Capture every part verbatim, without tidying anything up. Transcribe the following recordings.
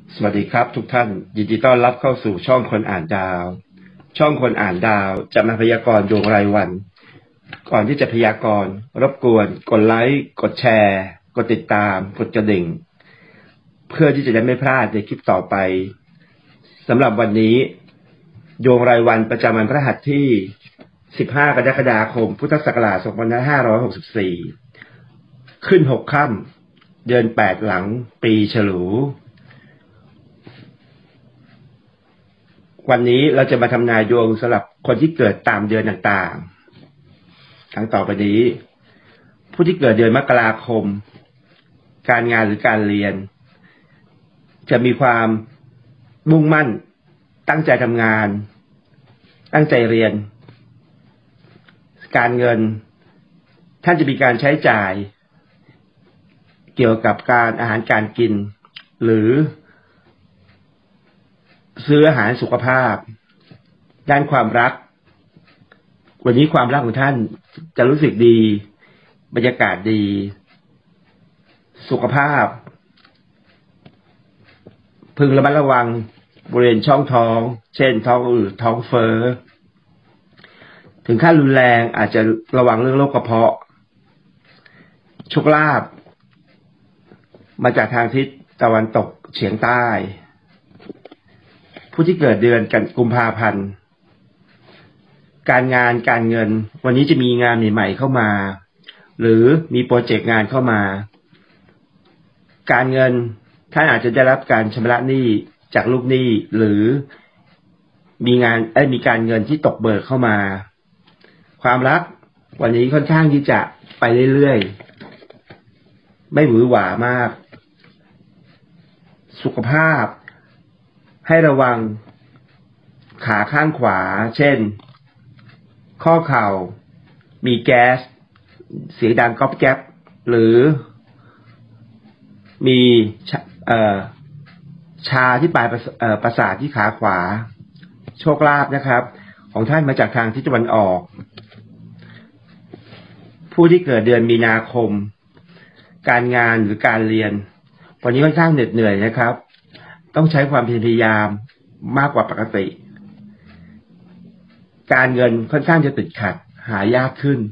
สวัสดีครับทุกท่านยินดีต้อนรับเข้าสู่ช่องคนอ่านดาวช่องคนอ่านดาวจะมาพยากรณ์ดวงรายวันก่อนที่จะพยากรณ์รบกวนกดไลค์กดแชร์กดติดตามกดกระดิ่งเพื่อที่จะได้ไม่พลาดในคลิปต่อไปสำหรับวันนี้ดวงรายวันประจำวันพฤหัสที่สิบห้ากรกฎาคมพุทธศักราชสองพันห้าร้อยหกสิบสี่ขึ้นหกค่ำเดือนแปดหลังปีฉลูวันนี้เราจะมาทำนายดวงสำหรับคนที่เกิดตามเดือนต่างๆทั้งต่อไปนี้ผู้ที่เกิดเดือนมกราคมการงานหรือการเรียนจะมีความมุ่งมั่นตั้งใจทำงานตั้งใจเรียนการเงินท่านจะมีการใช้จ่ายเกี่ยวกับการอาหารการกินหรือซื้ออาหารสุขภาพด้านความรักวันนี้ความรักของท่านจะรู้สึกดีบรรยากาศดีสุขภาพพึงระมัดระวังบริเวณช่องท้องเช่นท้องอืดท้องเฟ้อถึงขั้นรุนแรงอาจจะระวังเรื่องโรคกระเพาะโชคลาภมาจากทางทิศตะวันตกเฉียงใต้ผู้ที่เกิดเดือนกันกุมภาพันธ์การงานการเงินวันนี้จะมีงานใหม่ๆเข้ามาหรือมีโปรเจกต์งานเข้ามาการเงินท่านอาจจะได้รับการชำระหนี้จากลูกหนี้หรือมีงานเอ้ยมีการเงินที่ตกเบิกเข้ามาความรักวันนี้ค่อนข้างที่จะไปเรื่อยๆไม่หวือหวามากสุขภาพให้ระวังขาข้างขวาเช่นข้อเข่ามีแก๊สเสียงดังก๊อบแก๊บหรือมีเอ่อชาที่ปลายประสาทที่ขาขวาโชคลาภนะครับของท่านมาจากทางทิศตะวันออกผู้ที่เกิดเดือนมีนาคมการงานหรือการเรียนวันนี้ค่อนข้างเหน็ดเหนื่อยนะครับต้องใช้ความพยายามมากกว่าปกติการเงินค่อนข้างจะติดขัดหายากขึ้น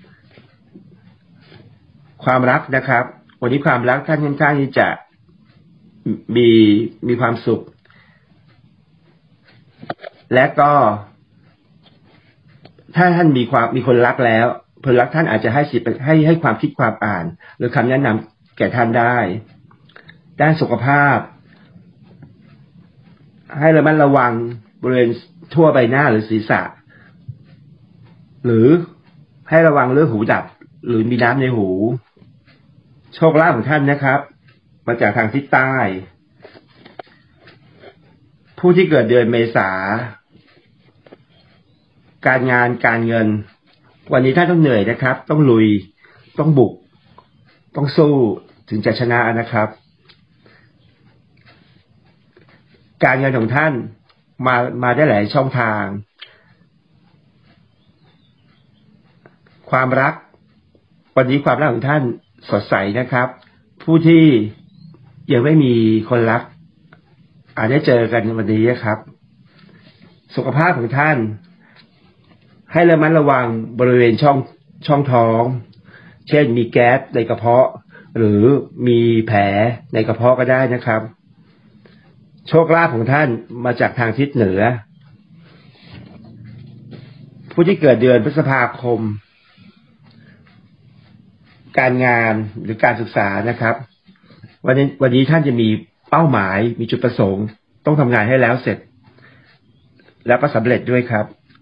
ความรักนะครับวันนี้ความรักท่านค่อนข้างที่จะมีมีความสุขและก็ถ้าท่านมีความมีคนรักแล้วคนรักท่านอาจจะให้สิทธิ์ให้ให้ความคิดความอ่านหรือคำแนะนำแก่ท่านได้ด้านสุขภาพให้ระมัดระวังบริเวณทั่วใบหน้าหรือศีรษะหรือให้ระวังเรื่องหูดับหรือมีน้ำในหูโชคลาภของท่านนะครับมาจากทางทิศใต้ผู้ที่เกิดเดือนเมษาการงานการเงินวันนี้ท่านต้องเหนื่อยนะครับต้องลุยต้องบุกต้องสู้ถึงจะชนะนะครับการเงินของท่านมามาได้หลายช่องทางความรักวันนี้ความรักของท่านสดใสนะครับผู้ที่ยังไม่มีคนรักอาจได้เจอกันวันนี้นะครับสุขภาพของท่านให้ระมัดระวังบริเวณช่องช่องท้องเช่นมีแก๊สในกระเพาะหรือมีแผลในกระเพาะก็ได้นะครับโชคลาภของท่านมาจากทางทิศเหนือผู้ที่เกิดเดือนพฤษภาคมการงานหรือการศึกษานะครับวันนี้วันนี้ท่านจะมีเป้าหมายมีจุดประสงค์ต้องทำงานให้แล้วเสร็จแล้วก็สำเร็จด้วยครับ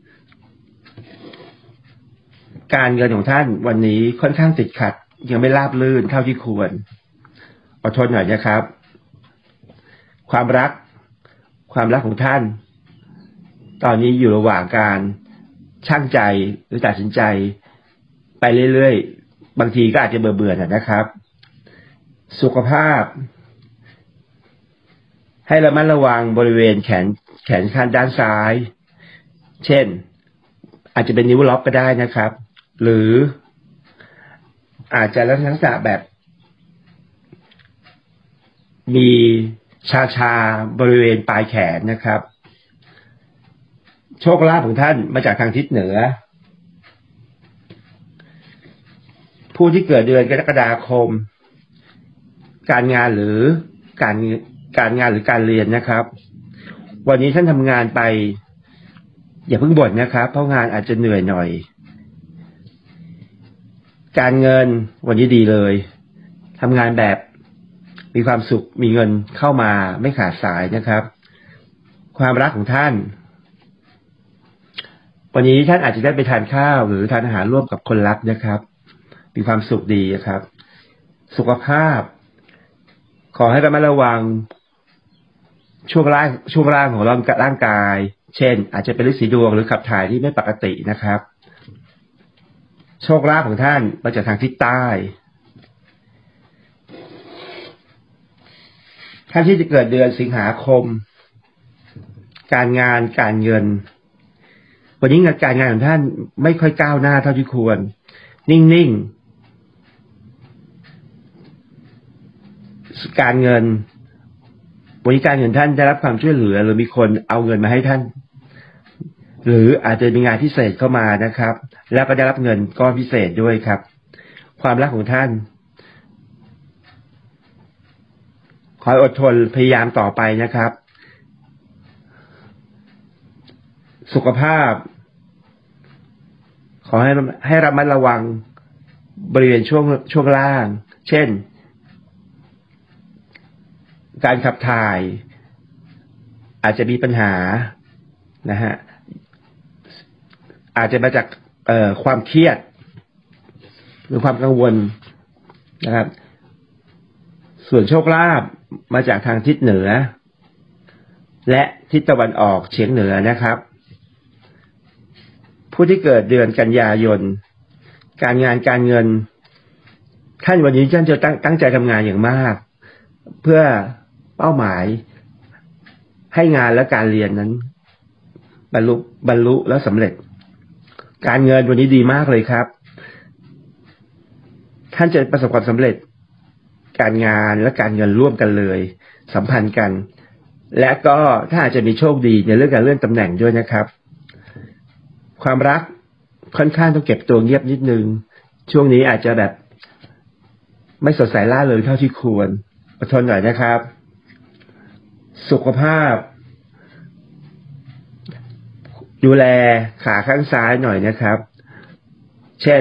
การเงินของท่านวันนี้ค่อนข้างติดขัดยังไม่ราบรื่นเท่าที่ควรอดทนหน่อยนะครับความรักความรักของท่านตอนนี้อยู่ระหว่างการชั่งใจหรือตัดสินใจไปเรื่อยๆบางทีก็อาจจะเบื่อๆนะครับสุขภาพให้ระมัดระวังบริเวณแขนแขนข้างด้านซ้ายเช่นอาจจะเป็นนิ้วล็อกก็ได้นะครับหรืออาจจะลักษณะแบบมีชาชาบริเวณปลายแขนนะครับโชคลาภของท่านมาจากทางทิศเหนือผู้ที่เกิดเดือนกรกฎาคมการงานหรือการการงานหรือการเรียนนะครับวันนี้ท่านทำงานไปอย่าเพิ่งบ่นนะครับเพราะงานอาจจะเหนื่อยหน่อยการเงินวันนี้ดีเลยทำงานแบบมีความสุขมีเงินเข้ามาไม่ขาดสายนะครับความรักของท่านวันนี้ท่านอาจจะได้ไปทานข้าวหรือทานอาหารร่วมกับคนรักนะครับมีความสุขดีนะครับสุขภาพขอให้ระมัดระวังช่วงร่างช่วงร่างของร่างกายเช่นอาจจะเป็นฤทธิ์สีดวงหรือขับถ่ายที่ไม่ปกตินะครับโชคลาภของท่านมาจากทางทิศใต้ท่านที่จะเกิดเดือนสิงหาคมการงานการเงินวันนี้การงานของท่านไม่ค่อยก้าวหน้าเท่าที่ควรนิ่งๆการเงินวันนี้การเงินท่านได้รับความช่วยเหลือหรือมีคนเอาเงินมาให้ท่านหรืออาจจะมีงานพิเศษเข้ามานะครับแล้วก็ได้รับเงินก้อนพิเศษด้วยครับความรักของท่านขออดทนพยายามต่อไปนะครับสุขภาพขอให้ให้ระมัดระวังบริเวณช่วงช่วงล่างเช่นการขับถ่ายอาจจะมีปัญหานะฮะอาจจะมาจากเอ่อความเครียดหรือความกังวลนะครับส่วนโชคลาภมาจากทางทิศเหนือและทิศตะวันออกเฉียงเหนือนะครับผู้ที่เกิดเดือนกันยายนการงานการเงินท่านวันนี้ท่านจะตั้งตั้งใจทำงานอย่างมากเพื่อเป้าหมายให้งานและการเรียนนั้นบรรลุบรรลุแล้วสำเร็จการเงินวันนี้ดีมากเลยครับท่านจะประสบความสำเร็จการงานและการเงินร่วมกันเลยสัมพันธ์กันและก็ถ้าอาจจะมีโชคดีในเรื่องการเลื่อนตำแหน่งด้วยนะครับความรักค่อนข้างต้องเก็บตัวเงียบนิดนึงช่วงนี้อาจจะแบบไม่สดใสล่าเริงเท่าที่ควรอดทนหน่อยนะครับสุขภาพดูแลขาข้างซ้ายหน่อยนะครับเช่น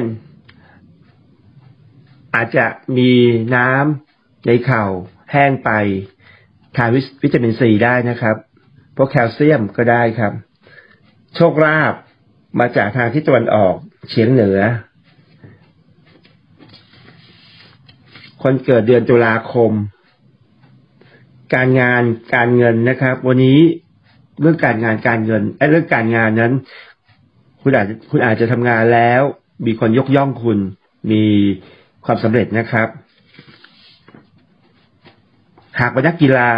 อาจจะมีน้ำในเข่าแห้งไปทานวิตามินซีได้นะครับพวกแคลเซียมก็ได้ครับโชคลาภมาจากทางทิศตะวันออกเฉียงเหนือคนเกิดเดือนตุลาคมการงานการเงินนะครับวันนี้เรื่องการงานการเงินไอ้เรื่องการงานนั้นคุณอาจคุณอาจจะทำงานแล้วมีคนยกย่องคุณมีความสำเร็จนะครับหากเป็นนักกีฬา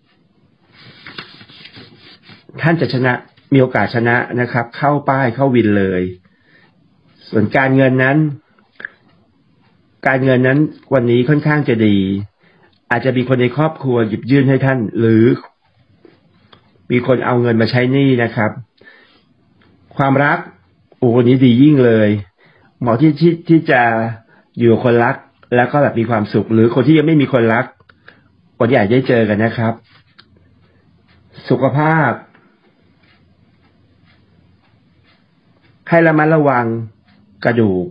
ท่านจะชนะมีโอกาสชนะนะครับเข้าป้ายเข้าวินเลยส่วนการเงินนั้นการเงินนั้นวันนี้ค่อนข้างจะดีอาจจะมีคนในครอบครัวหยิบยื่นให้ท่านหรือมีคนเอาเงินมาใช้หนี้นะครับความรักโอ้วันนี้ดียิ่งเลยเหมาะที่ที่ที่จะอยู่กับคนรักแล้วก็แบบมีความสุขหรือคนที่ยังไม่มีคนรักวันนี้อาจจะได้เจอกันนะครับสุขภาพให้ระมัดระวังกระดูก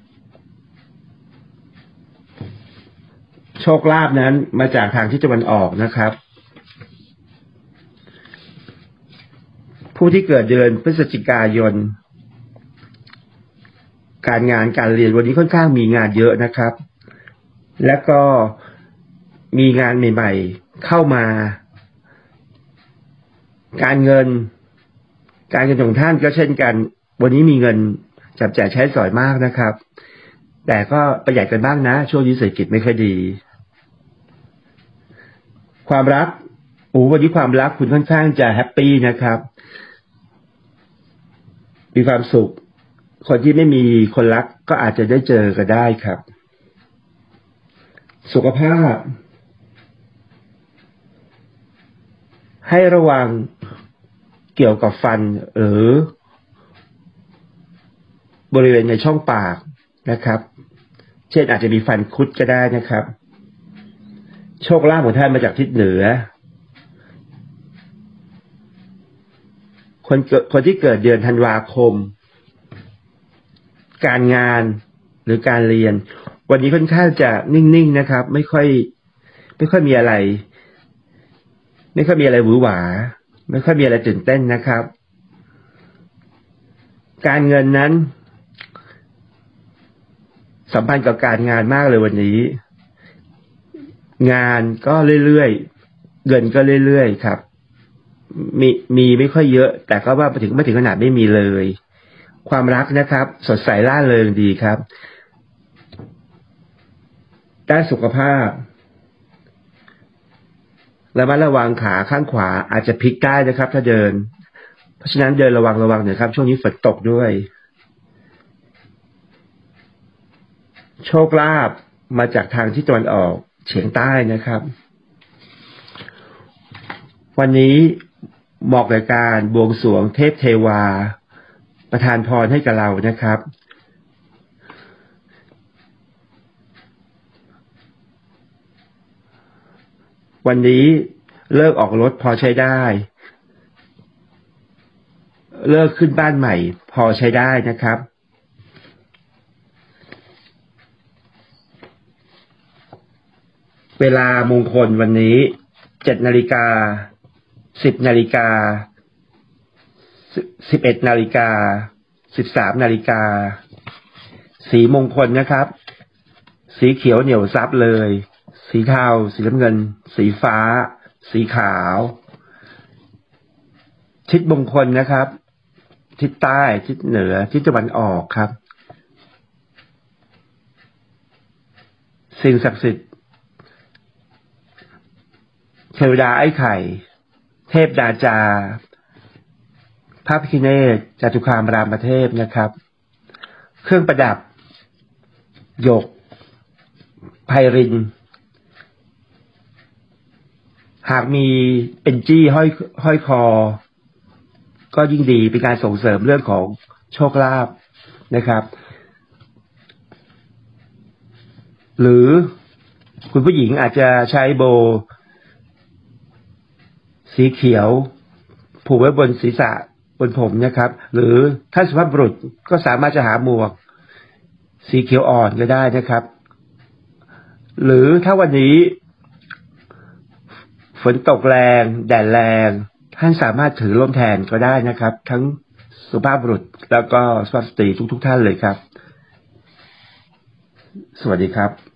โชคลาภนั้นมาจากทางทิศตะวันออกนะครับผู้ที่เกิดเดือนพฤศจิกายนการงานการเรียนวันนี้ค่อนข้างมีงานเยอะนะครับและก็มีงานใหม่ๆเข้ามาการเงินการเงินของท่านก็เช่นกันวันนี้มีเงินจับจ่ายใช้สอยมากนะครับแต่ก็ประหยัดกันบ้างนะช่วงนี้เศรษฐกิจไม่ค่อยดีความรักโอ้วันนี้ความรักคุณค่อนข้างจะแฮปปี้นะครับมีความสุขคนที่ไม่มีคนรักก็อาจจะได้เจอกันได้ครับสุขภาพให้ระวังเกี่ยวกับฟันหรือบริเวณในช่องปากนะครับเช่นอาจจะมีฟันคุดก็ได้นะครับโชคลาภของท่านมาจากทิศเหนือคนคนที่เกิดเดือนธันวาคมการงานหรือการเรียนวันนี้ค่อนข้างจะนิ่งๆนะครับไม่ค่อยไม่ค่อยมีอะไรไม่ค่อยมีอะไรหวือหวาไม่ค่อยมีอะไรตื่นเต้นนะครับการเงินนั้นสัมพันธ์กับการงานมากเลยวันนี้งานก็เรื่อยๆเงินก็เรื่อยๆครับมีมีไม่ค่อยเยอะแต่ก็ว่าไปถึงไม่ถึงขนาดไม่มีเลยความรักนะครับสดใสร่าเริงดีครับด้านสุขภาพระมัดระวังขาข้างขวาอาจจะพลิกได้นะครับถ้าเดินเพราะฉะนั้นเดินระวังระวังหน่อยครับช่วงนี้ฝนตกด้วยโชคลาภมาจากทางที่ตะวันออกเฉียงใต้นะครับวันนี้เหมาะกับการบวงสรวงเทพเทวาประทานพรให้กับเรานะครับวันนี้เลิกออกรถพอใช้ได้เลิกขึ้นบ้านใหม่พอใช้ได้นะครับเวลามงคลวันนี้เจ็ดนาฬิกาสิบนาฬิกาสิบเอ็ดนาฬิกาสิบสามนาฬิกาสีมงคลนะครับสีเขียวเหนียวซับเลยสีเทาสีน้ำเงินสีฟ้าสีขาวทิศมงคลนะครับทิศใต้ทิศเหนือทิศตะวันออกครับสิ่งศักดิ์สิทธิ์เทวดาไอ้ไข่เทพดาจาพระพิฆเนศจตุคามรามเทพนะครับเครื่องประดับหยกไพรินหากมีเป็นจี้ห้อยห้อยคอก็ยิ่งดีเป็นการส่งเสริมเรื่องของโชคลาภนะครับหรือคุณผู้หญิงอาจจะใช้โบสีเขียวผูกไว้บนศีรษะบนผมนะครับหรือท่านสุภาพบุรุษก็สามารถจะหาหมวกสีเขียวอ่อนก็ได้นะครับหรือถ้าวันนี้ฝนตกแรงแดดแรงท่านสามารถถือร่มแทนก็ได้นะครับทั้งสุภาพบุรุษแล้วก็สุภาพสตรีทุกๆท่านเลยครับสวัสดีครับ